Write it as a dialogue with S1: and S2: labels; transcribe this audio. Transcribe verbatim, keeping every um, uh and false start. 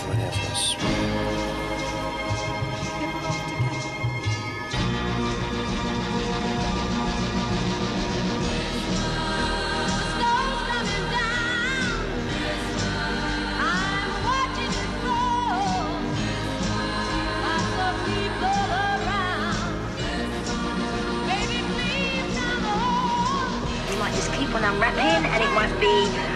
S1: for any of us.
S2: You might just keep on unwrapping and it won't be